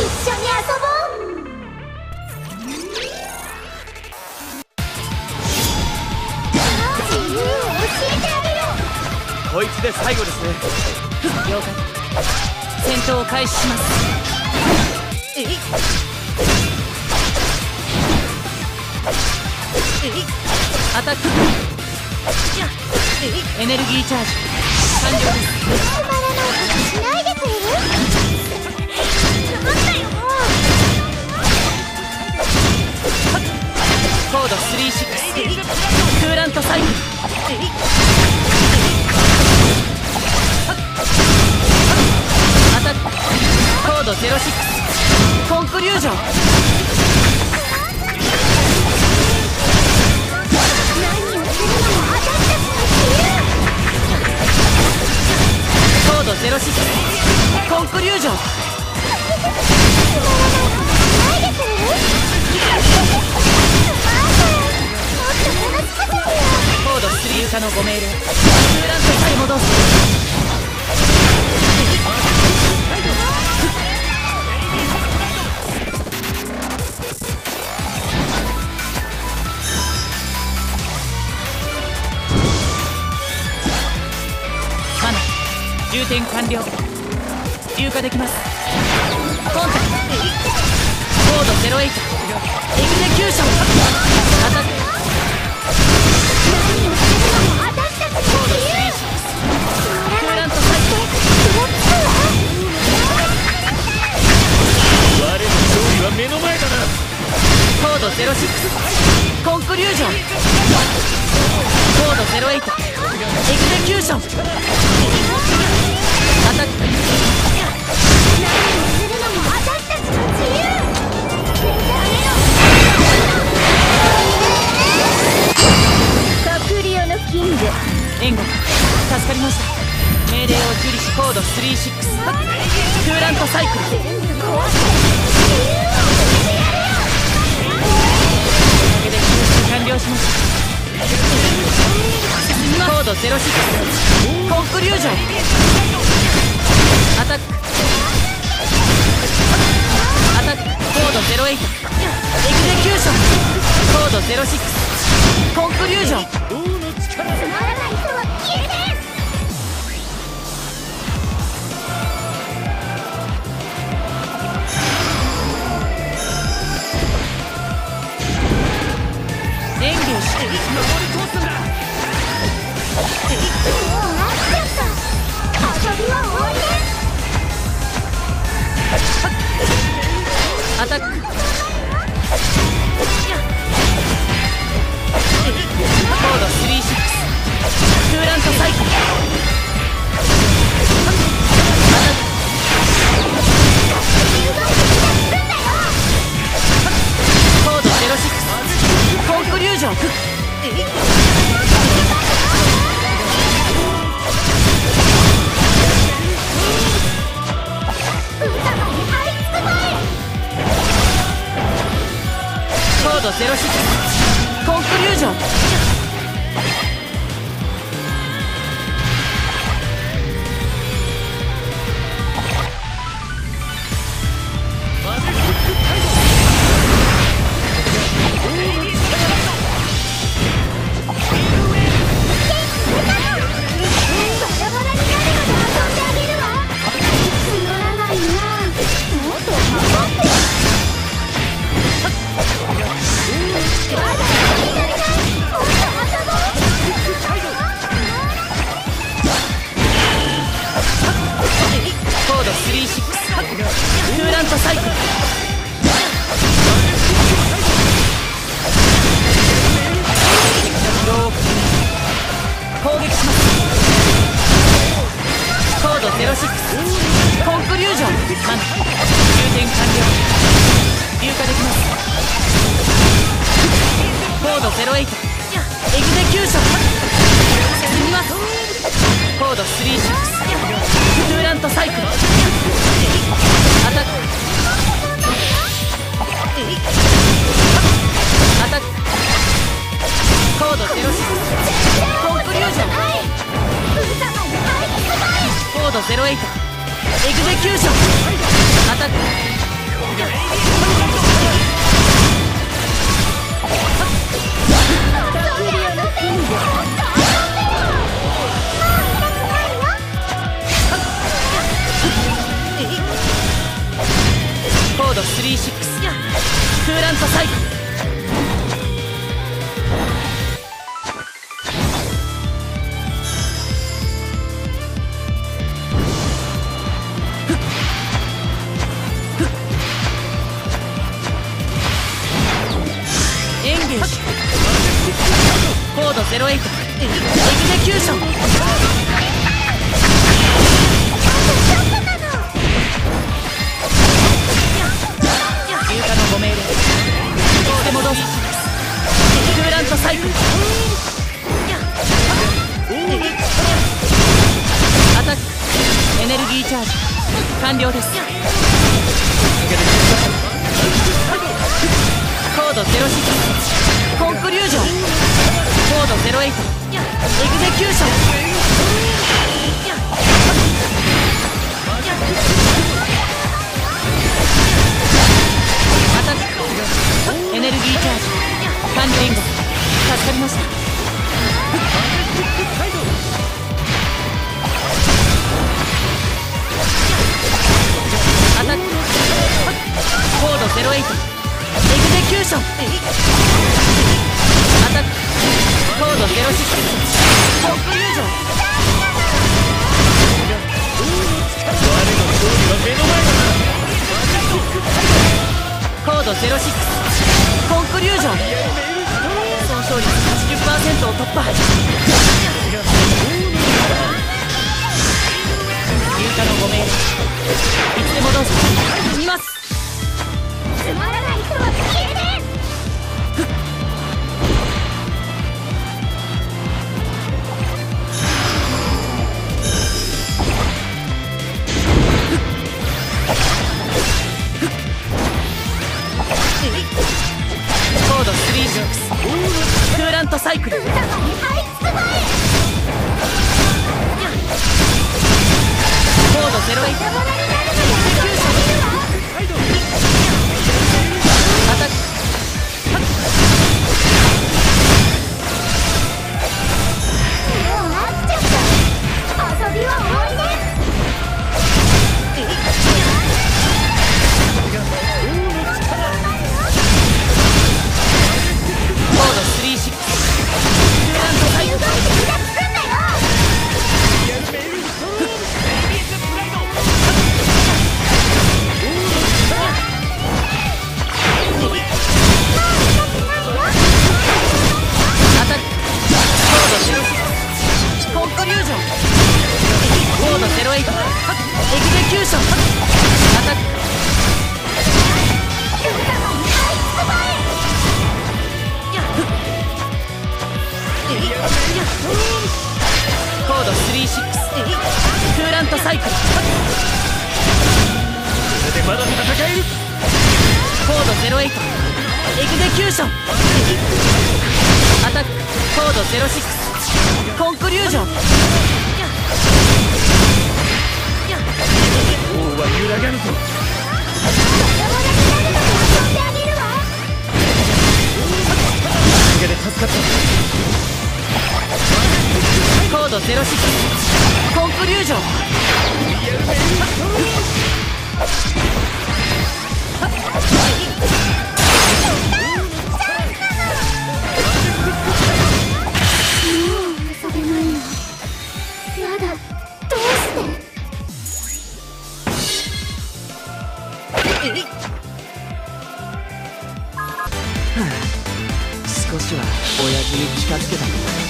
緒に遊ぼう。自由を教えてあげよう。 こいつで最後ですね。 了解。戦闘を開始します。アタック。エネルギーチャージ完了です。 つまらないことしないでくれる？なんだよもう。 コード36クーラントサイクル。アタック。コード06コンクリュージョン。 何をするのも私たちの自由。 コード06コンクリュージョン。 つまらないことしないでくれる？もっと楽しませてよ。 コード3化のご命令。クーラントサイ戻す。マナ充填完了。流化できます。コンタクト。コード08エグゼキューション。アタック。 何をするのも私たちの自由。 クーラントサイクル。 我の勝利は目の前だな。 コード06コンクリュージョン。コード08エグゼキューション。アタック。 何をするのも私たちの自由。カプリオのキング。 援護助かりました。命令を受理しコード36クーラントサイクル。 全部壊して自由を教えてやるよ。 おかげで救出完了しました。コード06コンクリュージョン。アタック。アタック。コード08エグゼキューション。コード06コンクリュージョン。 つまらない人は消えねえ。 演技をして登り通すんだ。 もう飽きちゃった。遊びは終わりです。 アタック。コード36クーラントサイクル。アタック。コード06コンクリュージョン。コード06コンクリュージョン。クーラントサイクル。攻撃します。コード06コンクリュージョン。マナ充填完了。流化できます。コード08エグゼキューション。進みます。コード36クーラントサイクル。アタック。アタック。コード06コンクリュージョン。コード08エグゼキューション。アタック。 ード36クーラントサイクル。エンゲージコード08エグゼキューション。休暇のご命令いつでもどうぞ。クーラントサイクル。アタックエネルギーチャージ完了です。コード06コンクリュージョンコード08エグゼキューション。アタックエネルギーチャージ完了。リンゴ助かりました。アタックコード08エグゼキューション。アタックコード06コンクリュージョン。 我の勝利は目の前だな。 コード06コンクリュージョン。損傷率 80% を突破。休暇のご命令いつでもどうぞ。見ます。 つまらない人は消えねコード36クーラントサイクル。 歌がに這いつくばえ。 コード08エグゼキューション。アタックもう飽きちゃった。遊びは終わりね。 コード36クーラントサイクル。 動いて気がつくんだよ。 アタックコード06コンクリュージョンコード08エグゼキューション。アタックコード36クーラントサイクル。 これでまだ戦える。 コード08エグゼキューション。アタックコード06コンクリュージョン。 王は揺らがぬぞ。おかげで助かった。 コード06コンクリュージョン。 遊べないの。やだ、どうして少しは親父に近づけたかな。